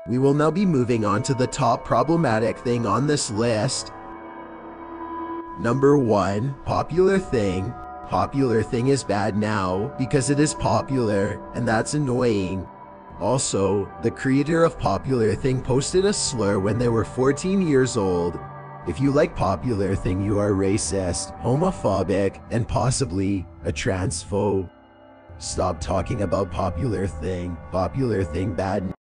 We will now be moving on to the top problematic thing on this list. Number 1. Popular thing. Popular thing is bad now because it is popular, and that's annoying. Also, the creator of Popular Thing posted a slur when they were 14 years old. If you like Popular Thing, you are racist, homophobic, and possibly a transphobe. Stop talking about Popular Thing. Popular Thing bad.